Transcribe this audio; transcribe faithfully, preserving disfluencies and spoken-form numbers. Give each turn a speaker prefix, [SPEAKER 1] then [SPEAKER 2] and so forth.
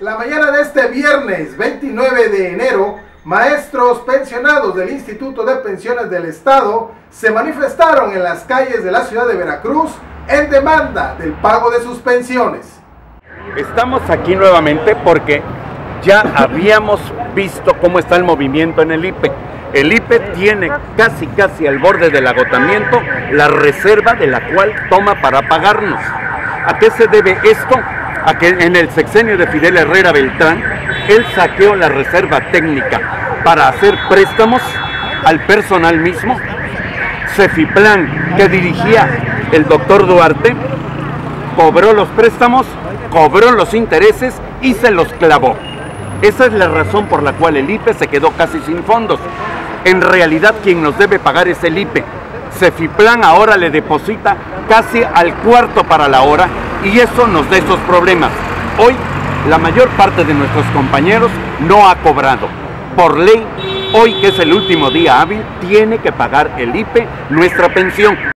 [SPEAKER 1] La mañana de este viernes veintinueve de enero, maestros pensionados del Instituto de Pensiones del Estado se manifestaron en las calles de la ciudad de Veracruz en demanda del pago de sus pensiones.
[SPEAKER 2] Estamos aquí nuevamente porque ya habíamos visto cómo está el movimiento en el I P E. El I P E tiene casi casi al borde del agotamiento la reserva de la cual toma para pagarnos. ¿A qué se debe esto? A que en el sexenio de Fidel Herrera Beltrán, él saqueó la reserva técnica para hacer préstamos al personal mismo. Cefiplan, que dirigía el doctor Duarte, cobró los préstamos, cobró los intereses y se los clavó. Esa es la razón por la cual el I P E se quedó casi sin fondos. En realidad quien nos debe pagar es el I P E. Cefiplan ahora le deposita casi al cuarto para la hora y eso nos da esos problemas. Hoy la mayor parte de nuestros compañeros no ha cobrado. Por ley, hoy que es el último día hábil, tiene que pagar el I P E nuestra pensión.